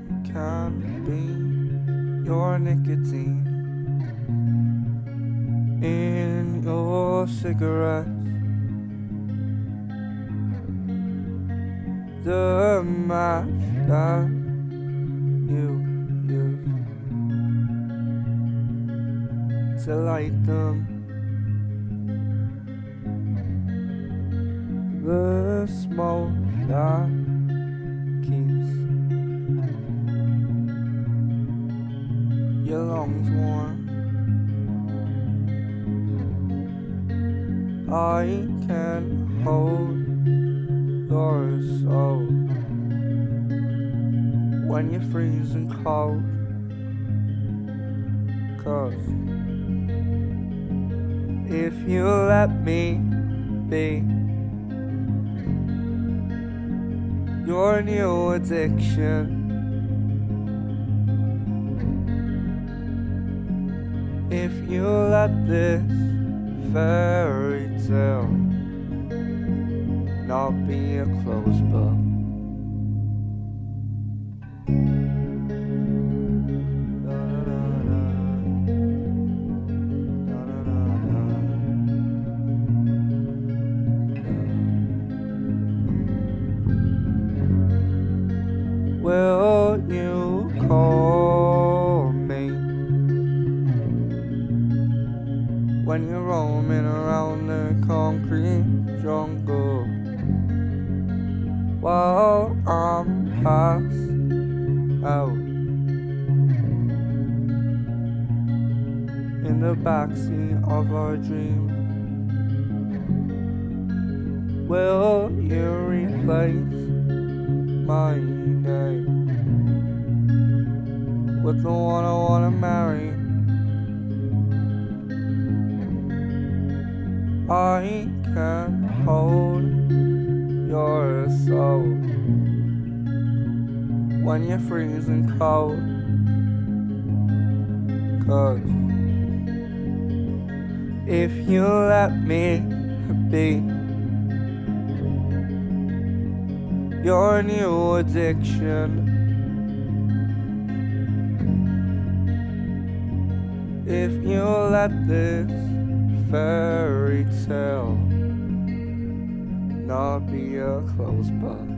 can be your nicotine in your cigarettes. The match that you use to light them, the smoke that keeps your lungs warm. I can hold your soul when you're freezing cold, 'cause if you let me be your new addiction, if you let this fairy tale not be a closed book. Will you call me when you're roaming around the concrete jungle while I'm passed out in the backseat of our dreams? Will you replace my name with the one I wanna marry? I can hold your soul when you're freezing cold, 'cause if you let me be your new addiction, if you let this fairy tale not be a closed book.